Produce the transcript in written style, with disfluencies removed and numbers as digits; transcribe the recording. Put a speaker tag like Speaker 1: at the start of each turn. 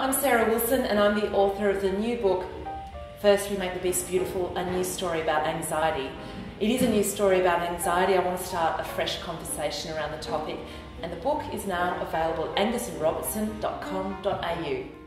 Speaker 1: I'm Sarah Wilson and I'm the author of the new book, First We Make the Beast Beautiful, a new story about anxiety. It is a new story about anxiety. I want to start a fresh conversation around the topic, and the book is now available at angusandrobertson.com.au.